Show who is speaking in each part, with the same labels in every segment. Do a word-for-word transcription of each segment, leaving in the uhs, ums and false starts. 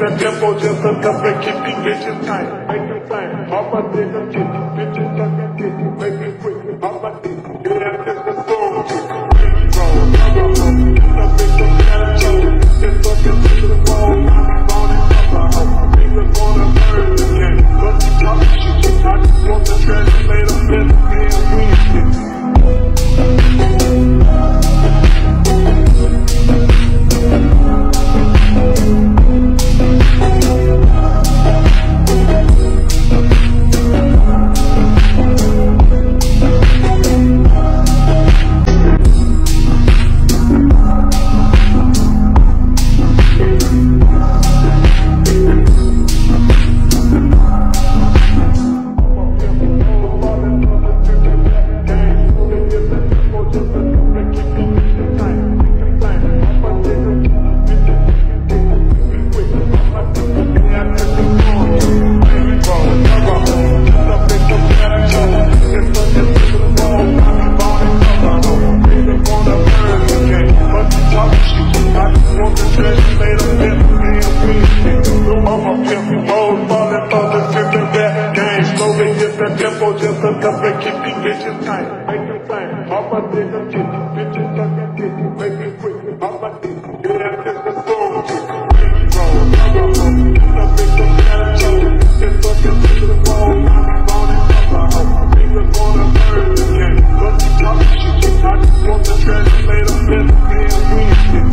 Speaker 1: that tempo just enough to keep these bitches tight. Make them think, all my niggas get you, bitches suck and get you, make it quick, all my niggas, yeah, that's the soul. Bitch, roll, never roll, I think the better show. Just fucking to the wall, I be rolling up a hoe. Niggas wanna learn the game, but you talk shit, I just want to translate them in the man win shit. Just enough to keep these bitches tight. Make them think, all my niggas get you, bitches suck and get you, make it quick, all my niggas, yeah, that's the soul. Bitch, roll, never roll, I think the better show. Just fucking to the wall, I be rolling up a hoe. Niggas wanna learn the game, but you talk shit, I just want to translate them in the man win shit.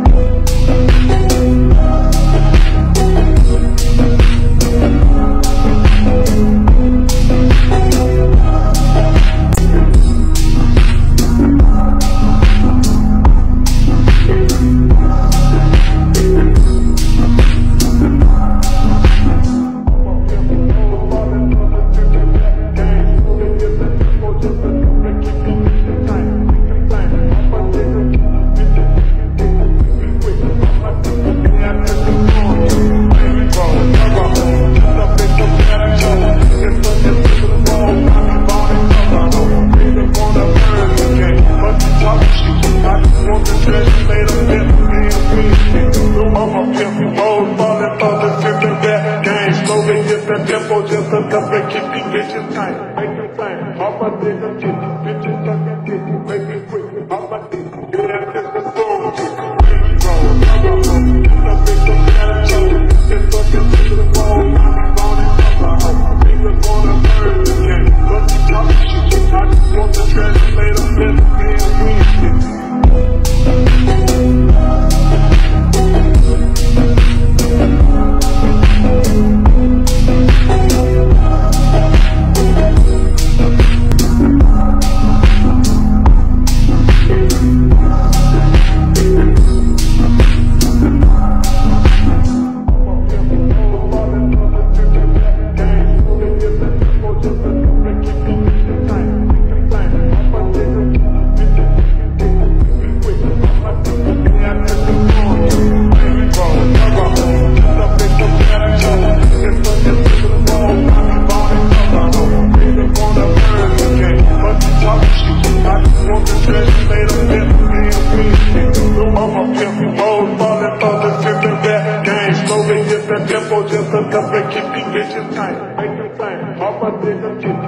Speaker 1: Just enough to keep these bitches tight. Make them think, all my niggas get you, bitches suck and get you, make it quick, all my niggas, yeah, that's the soul. Bitch, roll, never roll, I think the better show. Just fucking to the wall, I be rolling up a hoe. Niggas wanna learn the game, but you talk shit, I just want to translate them in the man win shit. Just enough to keep these bitches tight. Make them think, all my niggas get you.